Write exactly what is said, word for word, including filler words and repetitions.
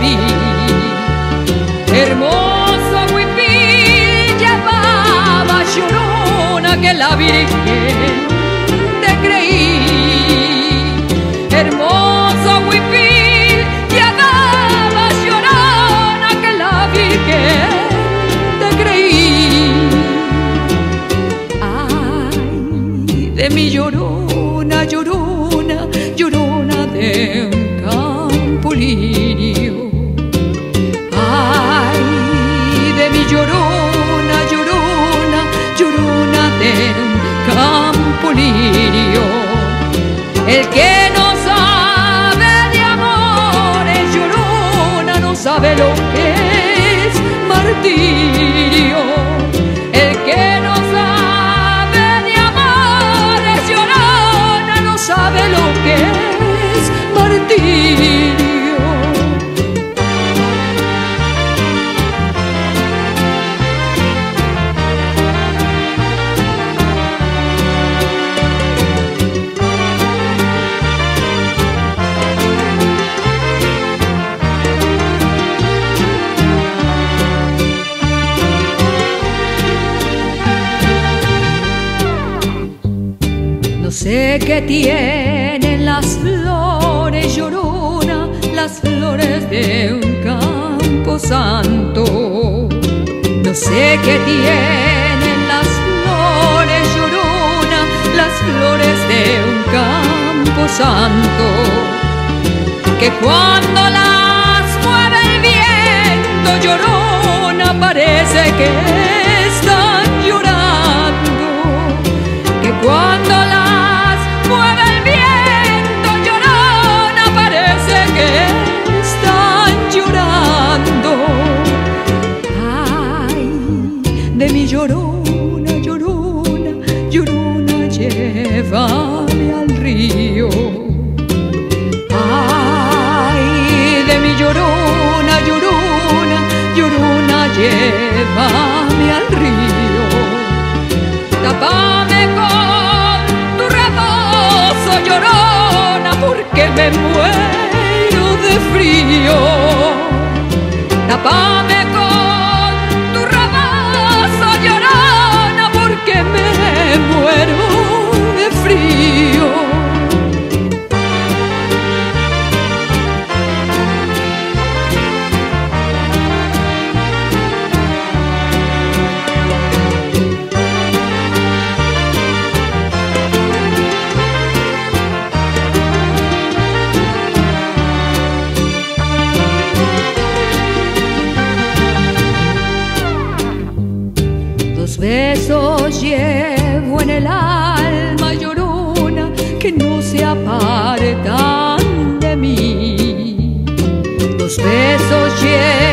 vi. Hermoso huipil llevaba Llorona que la Virgen te creí. Hermoso huipil llevaba Llorona que la Virgen te creí. Ay, de mi Llorona, Llorona, Llorona de un campo lirio. Ay, de mi Llorona, Llorona, Llorona de un campo lirio. El que no sabe de amores, Llorona, no sabe lo que es martirio. El que no sabe de amores, Llorona, no sabe lo que es martirio. No sé qué tienen las flores, Llorona, las flores de un campo santo. No sé qué tienen las flores, Llorona, las flores de un campo santo, que cuando las mueve el viento, Llorona, parece que están llorando. Que cuando las mueve el viento, Llorona, parece que están llorando. Ay, de mi Llorona, Llorona, Llorona, llévame al río. Ay, de mi Llorona, Llorona, Llorona, llévame al río. Tápame con tu rebozo, Llorona, porque me muero de frío. Tápame con tu rebozo, Llorona, porque me muero de frío. Dos besos llevo en el alma, Llorona, que no se apartan de mí. Dos besos llevo